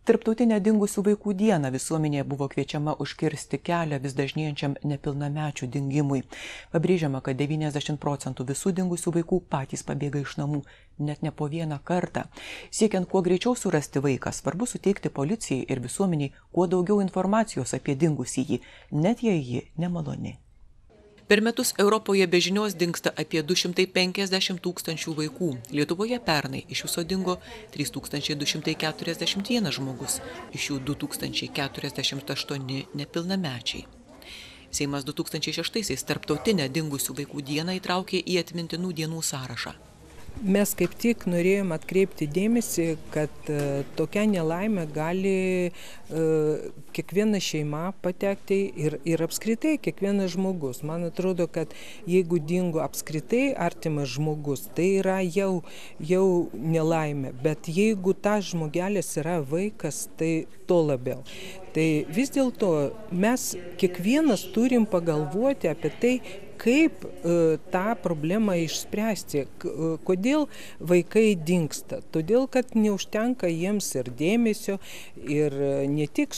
Tarptautinę dingusių vaikų dieną visuomenėje buvo kviečiama užkirsti kelią vis dažnėjančiam nepilnamečių dingimui. Pabrėžiama, kad 90% visų dingusių vaikų patys pabėga iš namų, net ne po vieną kartą. Siekiant kuo greičiau surasti vaiką, svarbu suteikti policijai ir visuomeniai kuo daugiau informacijos apie dingusįjį, net jei ji nemaloni. Per metus Europoje be žinios dingsta apie 250 tūkstančių vaikų. Lietuvoje pernai iš viso dingo 3241 žmogus, iš jų 2048 nepilnamečiai. Seimas 2006-aisiais Tarptautinę dingusių vaikų dieną įtraukė į atmintinų dienų sąrašą. Mes kaip tik norėjom atkreipti dėmesį, kad tokia nelaimė gali kiekviena šeima patekti ir apskritai kiekvienas žmogus. Man atrodo, kad jeigu dingo apskritai artimas žmogus, tai yra jau nelaimė, bet jeigu tas žmogelis yra vaikas, tai to labiau. Tai vis dėlto mes kiekvienas turim pagalvoti apie tai, kaip tą problemą išspręsti, kodėl vaikai dingsta. Todėl, kad neužtenka jiems ir dėmesio, ir ne tik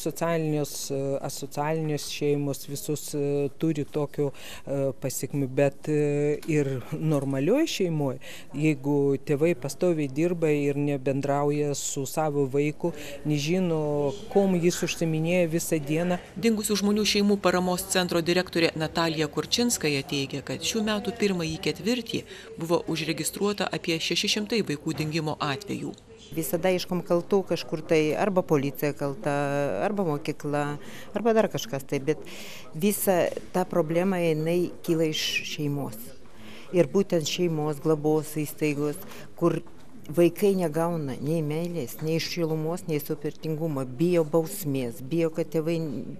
asocialinės šeimos visus turi tokių pasekmių, bet ir normalioje šeimoje, jeigu tėvai pastoviai dirba ir nebendrauja su savo vaiku, nežino, kom jis užsiminėja visą dieną. Dingusių žmonių šeimų paramos centro direktorė Natalija Kurčinskaja teigia, kad šių metų pirmąjį ketvirtį buvo užregistruota apie 600 vaikų dingimo atvejų. Visada ieškom kaltų kažkur tai, arba policija kalta, arba mokykla, arba dar kažkas tai, bet visa ta problema jinai kyla iš šeimos. Ir būtent šeimos, globos įstaigos, kur vaikai negauna nei meilės, nei šilumos, nei supratingumo, bijo bausmės, bijo, kad tėvai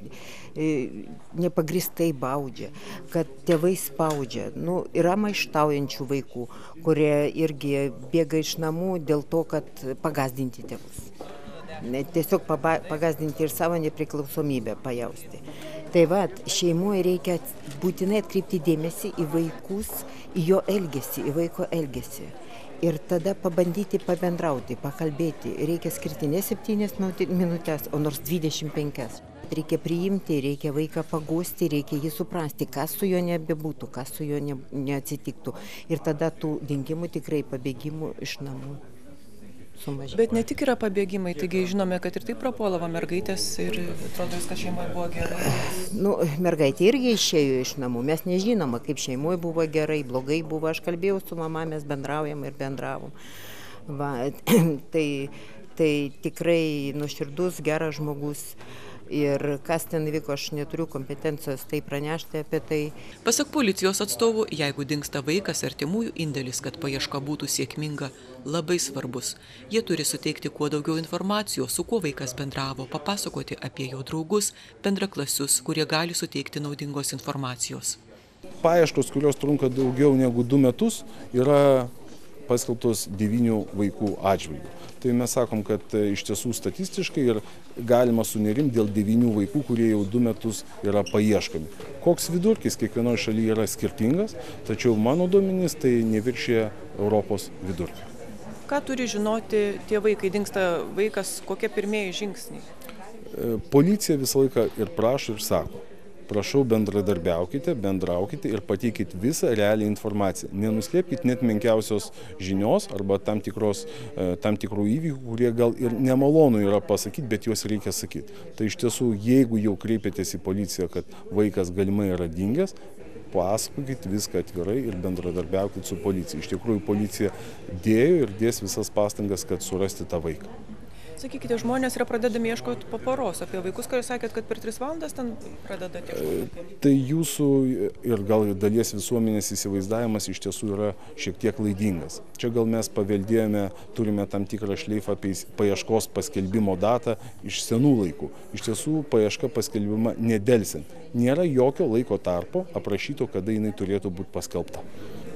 nepagristai baudžia, kad tėvai spaudžia. Yra maištaujančių vaikų, kurie irgi bėga iš namų dėl to, kad pagazdinti tėvus. Tiesiog pagazdinti ir savo nepriklausomybę pajausti. Tai šeimoje reikia būtinai atkreipti dėmesį į vaikus, į jo elgesį, į vaiko elgesį. Ir tada pabandyti pabendrauti, pakalbėti. Reikia skirti ne 7 minutės, o nors 25. Reikia priimti, reikia vaiką paguosti, reikia jį suprasti, kas su juo nebebūtų, kas su juo neatsitiktų. Ir tada tų dingimų tikrai pabėgimų iš namų sumažės. Bet ne tik yra pabėgimai, taigi žinome, kad ir taip prapuolavo mergaitės ir atrodo, viskas šeimoje buvo gerai. Mergaitė irgi išėjo iš namų. Mes nežinoma, kaip šeimoje buvo gerai, blogai buvo. Aš kalbėjau su mama, mes bendraujam ir bendravom. Tai tikrai nuoširdus, geras žmogus. Ir kas ten vyko, aš neturiu kompetencijos tai pranešti apie tai. Pasak policijos atstovų, jeigu dingsta vaikas, artimųjų indėlis, kad paieška būtų sėkminga, labai svarbus. Jie turi suteikti kuo daugiau informacijos, su kuo vaikas bendravo, papasakoti apie jo draugus, bendraklasius, kurie gali suteikti naudingos informacijos. Paieškos, kurios trunka daugiau negu 2 metus, yra paskelbtos 9 vaikų atžvilgių. Tai mes sakom, kad iš tiesų statistiškai ir galima sunerimti dėl 9 vaikų, kurie jau 2 metus yra paieškami. Koks vidurkis kiekvienoje šalyje yra skirtingas, tačiau mano duomenys tai neviršė Europos vidurkio. Ką turi žinoti tėvai, kai dingsta vaikas, kokie pirmieji žingsniai? Policija visą laiką ir prašo ir sako. Prašau, bendradarbiaukite, bendraukite ir pateikite visą realią informaciją. Nenuslėpkite net menkiausios žinios arba tam tikrų įvykių, kurie gal ir nemalonu yra pasakyti, bet juos reikia sakyti. Tai iš tiesų, jeigu jau kreipėtės į policiją, kad vaikas galimai yra dingęs, pasakokite viską atvirai ir bendradarbiaukite su policija. Iš tikrųjų, policija dėjo ir dės visas pastangas, kad surasti tą vaiką. Sakykite, žmonės yra pradedami ieškoti po poros. Apie vaikus, kai jūs sakėt, kad per 3 valandas ten pradedate ieškoti. Tai jūsų ir gal dalies visuomenės įsivaizdavimas iš tiesų yra šiek tiek klaidingas. Čia gal mes paveldėjome, turime tam tikrą šleifą paieškos paskelbimo datą iš senų laikų. Iš tiesų paieška paskelbima nedelsiant. Nėra jokio laiko tarpo aprašyto, kada jinai turėtų būti paskelbta.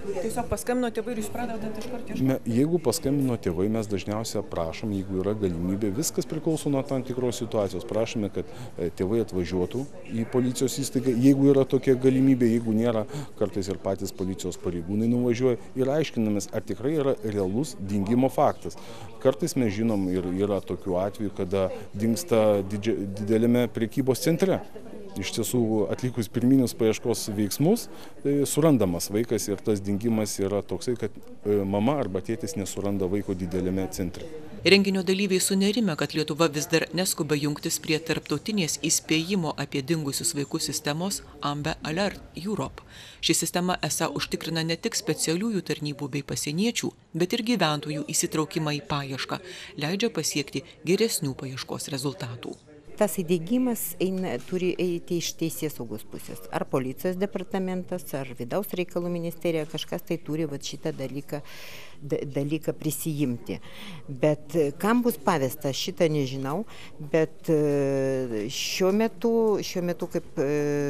Tiesiog paskambino tėvai ir jūs pradedat iš karto ieškoti? Jeigu paskambino tėvai, mes dažniausiai prašom, jeigu yra galimybė, viskas priklauso nuo tam tikros situacijos, prašome, kad tėvai atvažiuotų į policijos įstaigą, jeigu yra tokia galimybė, jeigu nėra, kartais ir patys policijos pareigūnai nuvažiuoja ir aiškinamės, ar tikrai yra realus dingimo faktas. Kartais mes žinom ir yra tokių atvejų, kada dingsta didelėme prekybos centre. Iš tiesų, atlikus pirminius paieškos veiksmus, tai surandamas vaikas ir tas dingimas yra toksai, kad mama arba tėtis nesuranda vaiko didelėme centre. Renginio dalyviai sunerime, kad Lietuva vis dar neskuba jungtis prie tarptautinės įspėjimo apie dingusius vaikus sistemos Amber Alert Europe. Ši sistema esą užtikrina ne tik specialiųjų tarnybų bei pasieniečių, bet ir gyventojų įsitraukimą į paiešką, leidžia pasiekti geresnių paieškos rezultatų. Tas įdiegimas turi eiti iš teisės saugos pusės. Ar policijos departamentas, ar vidaus reikalų ministerija, kažkas tai turi šitą dalyką prisijimti. Bet kam bus pavesta, šitą nežinau, bet šiuo metu kaip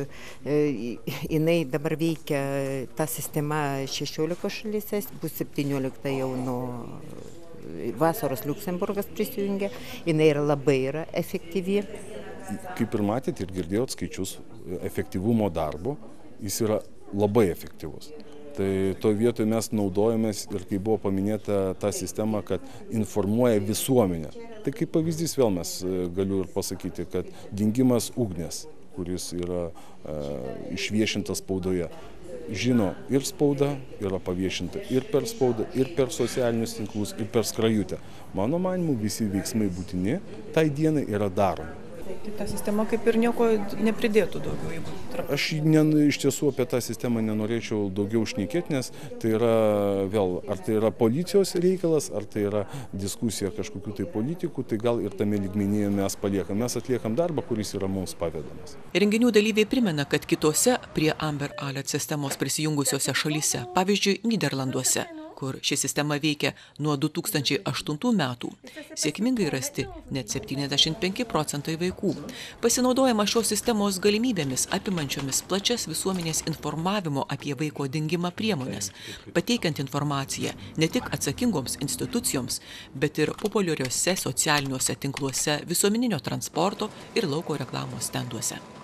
jinai dabar veikia, ta sistema 16 šalyse, bus 17 jau nuo vasaros Liuksemburgas prisijungia, jinai labai efektyvi. Kaip ir matėte ir girdėjot skaičius efektyvumo darbo, jis yra labai efektyvus. Tai to vietoje mes naudojamės ir kaip buvo paminėta ta sistema, kad informuoja visuomenę. Tai kaip pavyzdys vėl mes galiu ir pasakyti, kad dingimas Ugnės, kuris yra išviešintas spaudoje. Žino ir spauda, yra paviešinta ir per spaudą, ir per socialinius tinklus, ir per skrajutę. Mano manymu, visi veiksmai būtini, tai dienai yra daromi. Tai ta sistema kaip ir nieko nepridėtų daugiau. Aš iš tiesų apie tą sistemą nenorėčiau daugiau šnekėti, nes tai yra vėl, ar tai yra policijos reikalas, ar tai yra diskusija kažkokių tai politikų, tai gal ir tame lygmenyje mes paliekam. Mes atliekam darbą, kuris yra mums pavedamas. Renginių dalyviai primena, kad kitose prie Amber Alert sistemos prisijungusiose šalyse, pavyzdžiui, Nyderlanduose, kur ši sistema veikia nuo 2008 metų, sėkmingai rasti net 75% vaikų. Pasinaudojama šios sistemos galimybėmis apimančiomis plačias visuomenės informavimo apie vaiko dingimą priemonės, pateikiant informaciją ne tik atsakingoms institucijoms, bet ir populiariuose socialiniuose tinkluose, visuomeninio transporto ir lauko reklamos stenduose.